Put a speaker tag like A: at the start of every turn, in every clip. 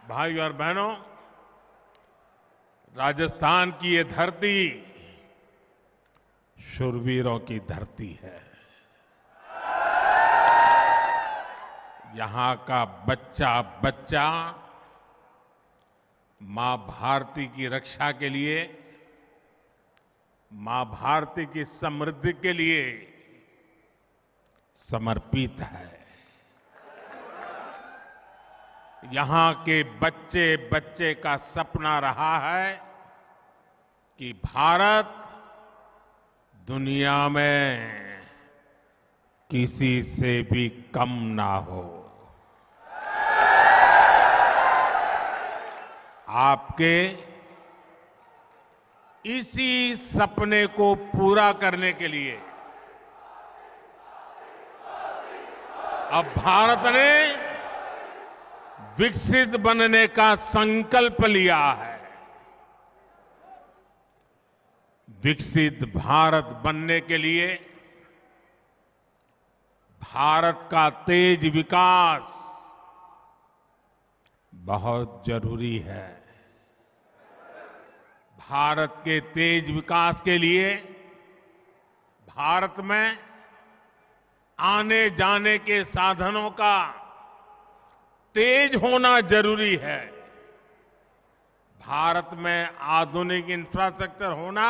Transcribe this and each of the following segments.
A: भाई और बहनों, राजस्थान की ये धरती शूरवीरों की धरती है। यहां का बच्चा बच्चा मां भारती की रक्षा के लिए, मां भारती की समृद्धि के लिए समर्पित है। यहां के बच्चे बच्चे का सपना रहा है कि भारत दुनिया में किसी से भी कम ना हो। आपके इसी सपने को पूरा करने के लिए अब भारत ने विकसित बनने का संकल्प लिया है। विकसित भारत बनने के लिए भारत का तेज विकास बहुत जरूरी है। भारत के तेज विकास के लिए भारत में आने जाने के साधनों का तेज होना जरूरी है। भारत में आधुनिक इंफ्रास्ट्रक्चर होना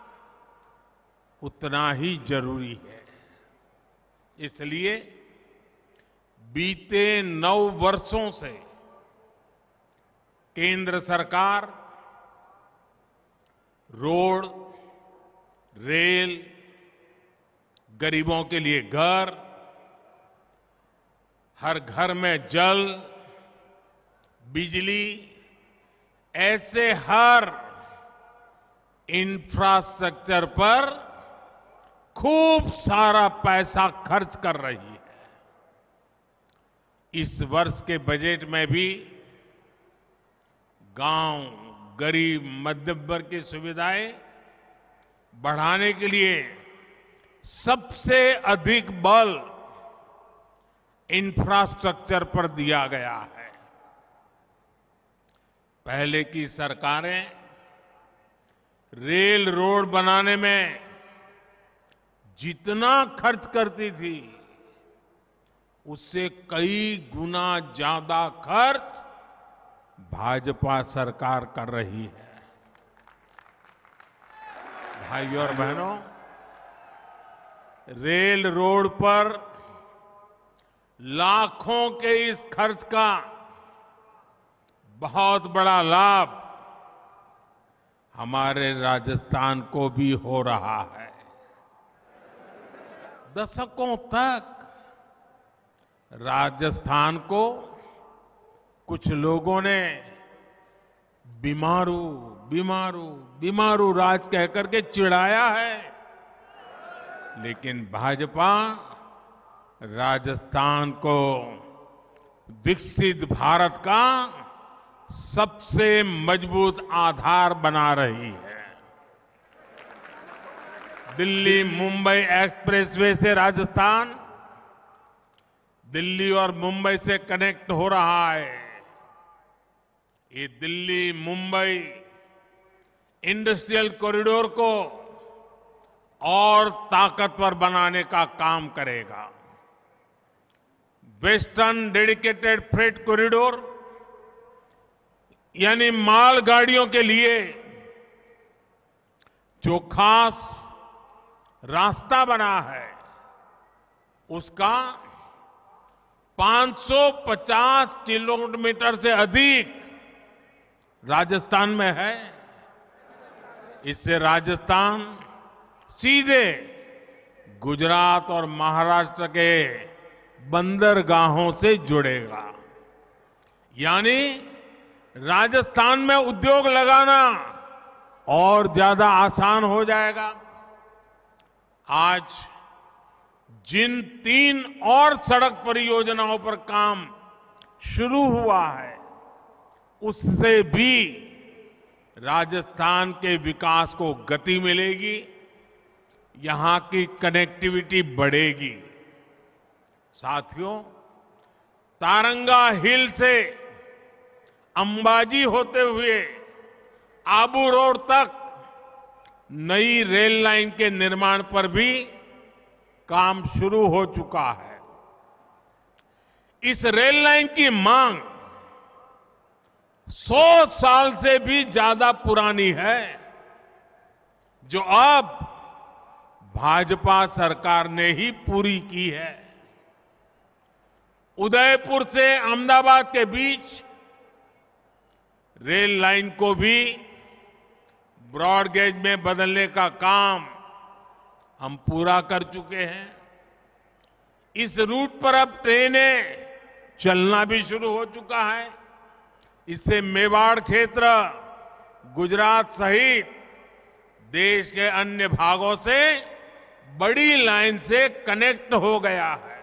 A: उतना ही जरूरी है। इसलिए बीते 9 वर्षों से केंद्र सरकार रोड, रेल, गरीबों के लिए घर, हर घर में जल, बिजली, ऐसे हर इंफ्रास्ट्रक्चर पर खूब सारा पैसा खर्च कर रही है। इस वर्ष के बजट में भी गांव, गरीब, मध्यम वर्ग की सुविधाएं बढ़ाने के लिए सबसे अधिक बल इंफ्रास्ट्रक्चर पर दिया गया है। पहले की सरकारें रेल रोड बनाने में जितना खर्च करती थी उससे कई गुना ज्यादा खर्च भाजपा सरकार कर रही है। भाइयों और बहनों, रेल रोड पर लाखों के इस खर्च का बहुत बड़ा लाभ हमारे राजस्थान को भी हो रहा है। दशकों तक राजस्थान को कुछ लोगों ने बीमारू बीमारू बीमारू राज कहकर के चिढ़ाया है, लेकिन भाजपा राजस्थान को विकसित भारत का सबसे मजबूत आधार बना रही है। दिल्ली मुंबई एक्सप्रेसवे से राजस्थान दिल्ली और मुंबई से कनेक्ट हो रहा है। ये दिल्ली मुंबई इंडस्ट्रियल कॉरिडोर को और ताकतवर बनाने का काम करेगा। वेस्टर्न डेडिकेटेड फ्रेट कॉरिडोर यानी मालगाड़ियों के लिए जो खास रास्ता बना है उसका 550 किलोमीटर से अधिक राजस्थान में है। इससे राजस्थान सीधे गुजरात और महाराष्ट्र के बंदरगाहों से जुड़ेगा। यानी राजस्थान में उद्योग लगाना और ज्यादा आसान हो जाएगा। आज जिन 3 और सड़क परियोजनाओं पर काम शुरू हुआ है उससे भी राजस्थान के विकास को गति मिलेगी, यहां की कनेक्टिविटी बढ़ेगी। साथियों, तारंगा हिल से अंबाजी होते हुए आबू रोड तक नई रेल लाइन के निर्माण पर भी काम शुरू हो चुका है। इस रेल लाइन की मांग 100 साल से भी ज्यादा पुरानी है, जो अब भाजपा सरकार ने ही पूरी की है। उदयपुर से अहमदाबाद के बीच रेल लाइन को भी ब्रॉड गेज में बदलने का काम हम पूरा कर चुके हैं। इस रूट पर अब ट्रेनें चलना भी शुरू हो चुका है। इससे मेवाड़ क्षेत्र, गुजरात सहित देश के अन्य भागों से बड़ी लाइन से कनेक्ट हो गया है।